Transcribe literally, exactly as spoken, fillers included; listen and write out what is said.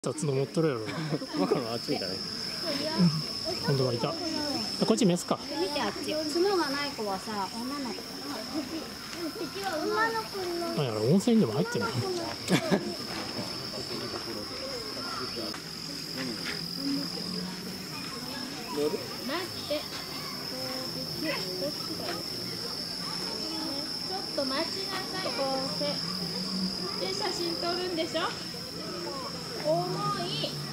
角持っとるやろ。 わかるあっちみたいな。 今度はいた。こっちメスか。 見てあっち。角がない子はさ、女の子。女の子の。 あ、や温泉でも入ってるの。 待って。ちょっと待ちなさい、こうせ。で、写真撮るんでしょ。重い。